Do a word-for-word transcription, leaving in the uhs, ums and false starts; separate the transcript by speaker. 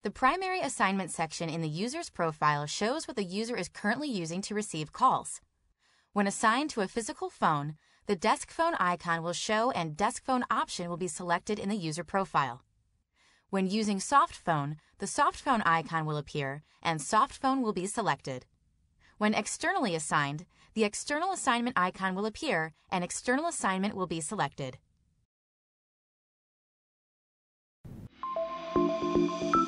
Speaker 1: The primary assignment section in the user's profile shows what the user is currently using to receive calls. When assigned to a physical phone, the desk phone icon will show and desk phone option will be selected in the user profile. When using soft phone, the soft phone icon will appear and soft phone will be selected. When externally assigned, the external assignment icon will appear and external assignment will be selected.